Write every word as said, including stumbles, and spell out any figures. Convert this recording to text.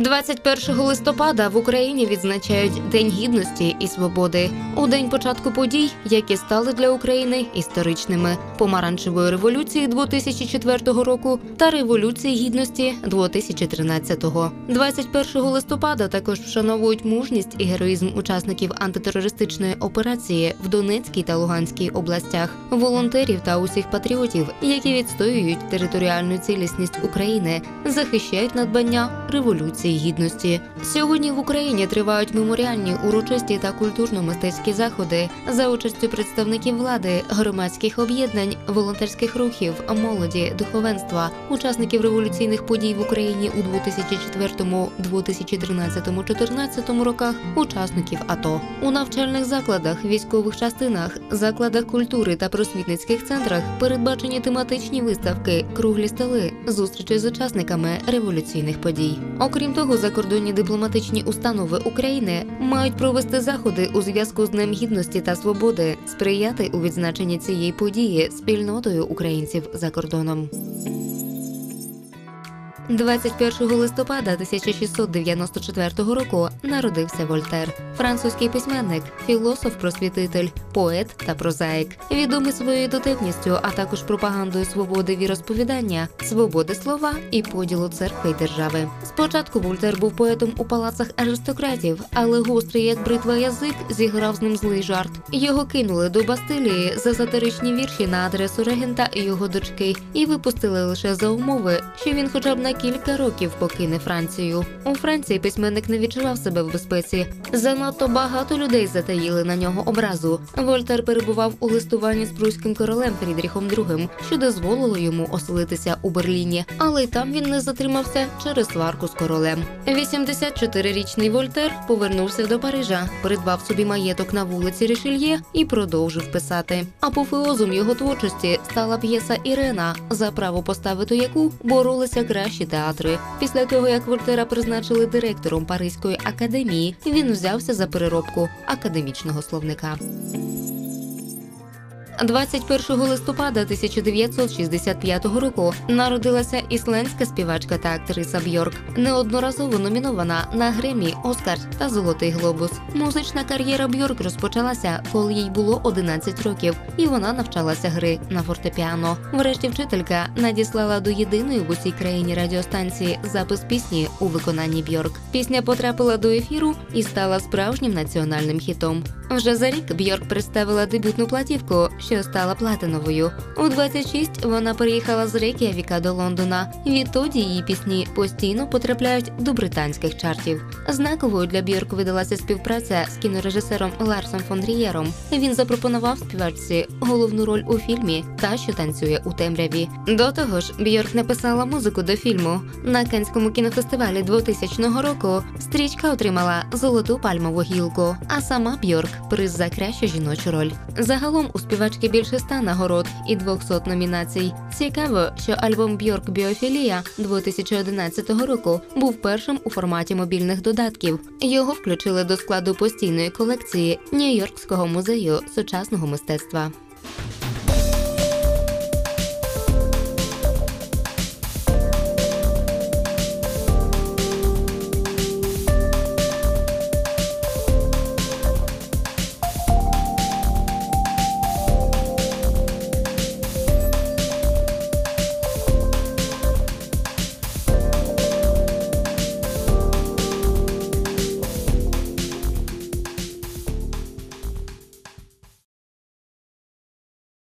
двадцять першого листопада в Україні відзначають День Гідності і Свободи. У день початку подій, які стали для України історичними – Помаранчевої революції дві тисячі четвертого року та Революції Гідності дві тисячі тринадцятого. двадцять першого листопада також вшановують мужність і героїзм учасників антитерористичної операції в Донецькій та Луганській областях, волонтерів та усіх патріотів, які відстоюють територіальну цілісність України, захищають надбання Революції Гідності. Сьогодні в Україні тривають меморіальні, урочисті та культурно-мистецькі заходи за участю представників влади, громадських об'єднань, волонтерських рухів, молоді, духовенства, учасників революційних подій в Україні у дві тисячі четвертому - дві тисячі тринадцятому - чотирнадцятому роках, учасників АТО. У навчальних закладах, військових частинах, закладах культури та просвітницьких центрах передбачені тематичні виставки, круглі столи, зустрічі з учасниками революційних подій. Окрім того, закордонні дипломатичні установи України мають провести заходи у зв'язку з Днем Гідності та Свободи, сприяти у відзначенні цієї події спільнотою українців за кордоном. двадцять першого листопада тисяча шістсот дев'яносто четвертого року народився Вольтер. Французький письменник, філософ-просвітитель, поет та прозаїк. Відомий своєю дотепністю, а також пропагандою свободи віросповідання, свободи слова і поділу церкви й держави. Спочатку Вольтер був поетом у палацах аристократів, але гострий як бритва язик зіграв з ним злий жарт. Його кинули до Бастилії за сатиричні вірші на адресу регента і його дочки і випустили лише за умови, що він хоча б на кілька років покине Францію. У Франції письменник не відчував себе в безпеці. Занадто багато людей затаїли на нього образу. Вольтер перебував у листуванні з пруським королем Фрідріхом другим, що дозволило йому оселитися у Берліні, але й там він не затримався через сварку з королем. вісімдесятчотирирічний Вольтер повернувся до Парижа, придбав собі маєток на вулиці Рішельє і продовжив писати. Апофеозом його творчості стала п'єса «Ірена», за право поставити яку боролися кращі театри. Після того, як Вольтера призначили директором Паризької академії, він взявся за переробку академічного словника. двадцять першого листопада тисяча дев'ятсот шістдесят п'ятого року народилася ісландська співачка та актриса Бьорк, неодноразово номінована на Греммі, Оскар та Золотий глобус. Музична кар'єра Бьорк розпочалася, коли їй було одинадцять років, і вона навчалася гри на фортепіано. Врешті вчителька надіслала до єдиної в усій країні радіостанції запис пісні у виконанні Бьорк. Пісня потрапила до ефіру і стала справжнім національним хітом. Вже за рік Бьорк представила дебютну платівку, що стала платиновою. У двадцять шість вона переїхала з Рейк'явіка до Лондона. Відтоді її пісні постійно потрапляють до британських чартів. Знаковою для Бьорк видалася співпраця з кінорежисером Ларсом фон Трієром. Він запропонував співачці головну роль у фільмі «Та, що танцює у темряві». До того ж, Бьорк написала музику до фільму. На Каннському кінофестивалі двотисячного року стрічка отримала золоту пальмову гілку, а сама Бьорк – приз за кращу жіночу роль. Загалом у співачки більше ста нагород і двохсот номінацій. Цікаво, що альбом Бьорк «Біофілія» дві тисячі одинадцятого року був першим у форматі мобільних додатків. Його включили до складу постійної колекції Нью-Йоркського музею сучасного мистецтва.